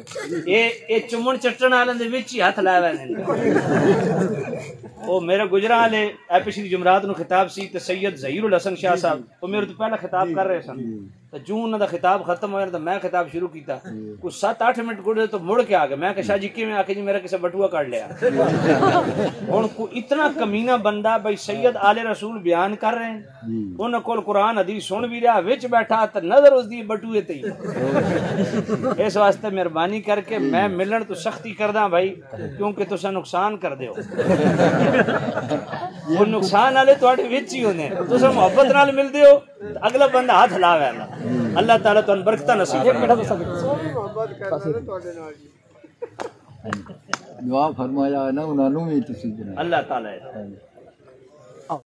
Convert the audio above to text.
ये चुमन चट्टन वाले दे विच ही हाथ लावे ने ओ मेरे गुजरा वाले पिछली जुमरात नु खिताब सी ते सैयद ज़हीरुल हसन शाह साहब वो मेरे तो पहला खिताब कर रहे सन तो जूं उन्हां दा खिताब खत्म होया तो मैं खिताब शुरू कीता कुछ 7-8 मिनट गुजरे तो मुड़ के आ गए मैं कहा शाह जी किवें आके जी मेरा किसे बटुआ काट लिया हुण को इतना कमीना बंदा भाई सैयद आले रसूल बयान कर रहे हैं उन्हां कोल कुरान हदीस सुन भी रहा विच बैठा ते नजर उसदी बटुए ते इस वास्ते मेहरबानी करके मैं मिलन तो सख्ती करदा भाई क्योंकि तुसा नुकसान कर दे वो नुकसान वाले तुहाडे विच ही होने तुसा मोहब्बत नाल मिलदे हो अगला बंदा हाथ लावे अल्लाह ताला तुहानू बरकत नसीब दुआ फरमाया ना उन्होंने भी तुसी अल्लाह ताला